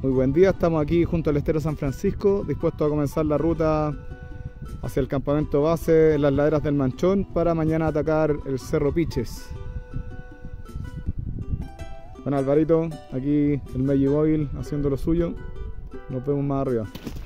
Muy buen día, estamos aquí junto al Estero San Francisco, dispuestos a comenzar la ruta hacia el campamento base en las laderas del Manchón para mañana atacar el Cerro Piches. Bueno, Alvarito, aquí el Magic Oil haciendo lo suyo. Nos vemos más arriba.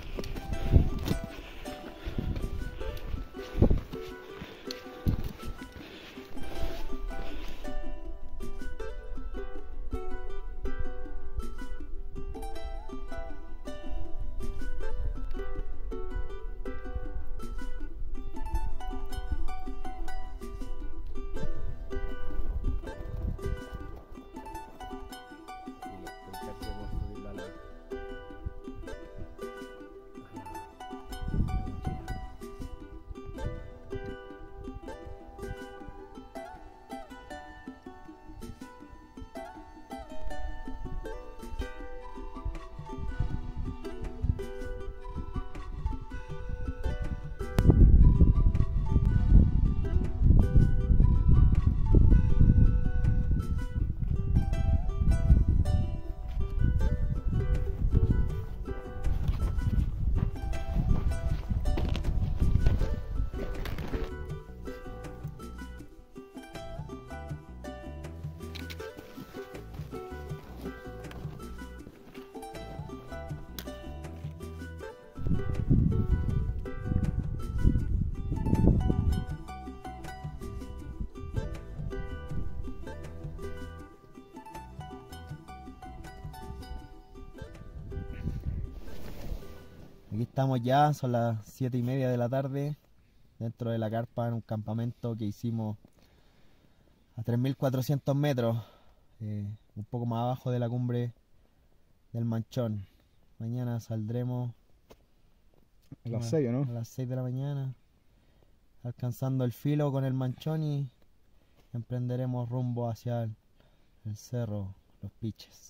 Aquí estamos ya, son las 7:30 de la tarde, dentro de la carpa en un campamento que hicimos a 3.400 metros, un poco más abajo de la cumbre del Manchón. Mañana saldremos A las 6, ¿no? a las 6 de la mañana, alcanzando el filo con el Manchón, y emprenderemos rumbo hacia el cerro Los Piches.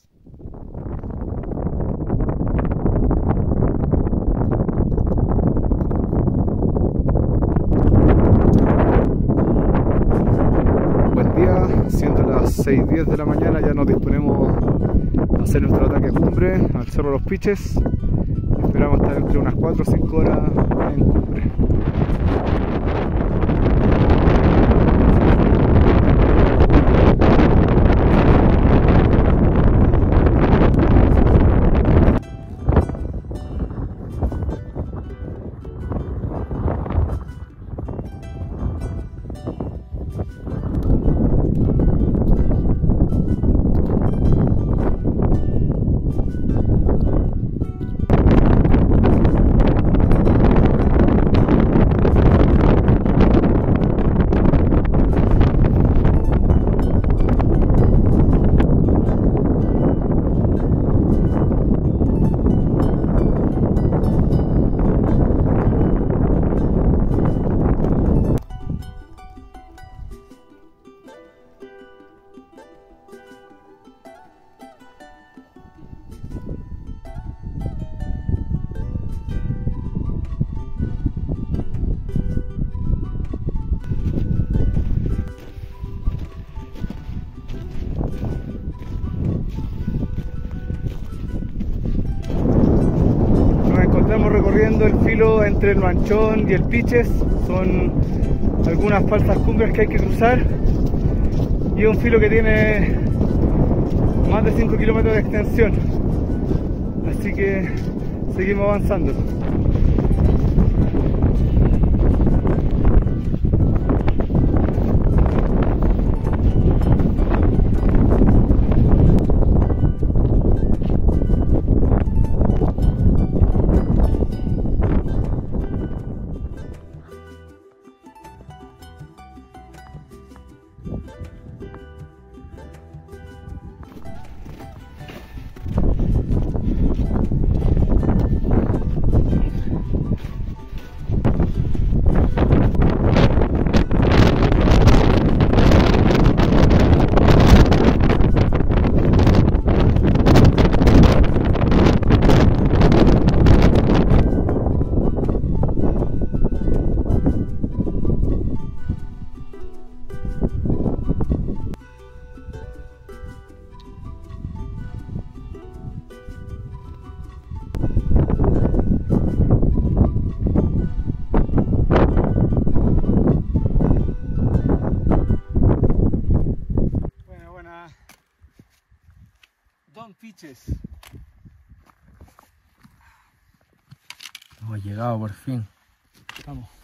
Siendo las 6:10 de la mañana, ya nos disponemos a hacer nuestro ataque cumbre al Cerro Los Piches. Esperamos estar entre unas 4 o 5 horas en cumbre. Estamos recorriendo el filo entre el Manchón y el Piches. Son algunas falsas cumbres que hay que cruzar y es un filo que tiene más de 5 kilómetros de extensión, así que seguimos avanzando. Piches. Hemos llegado por fin. Vamos.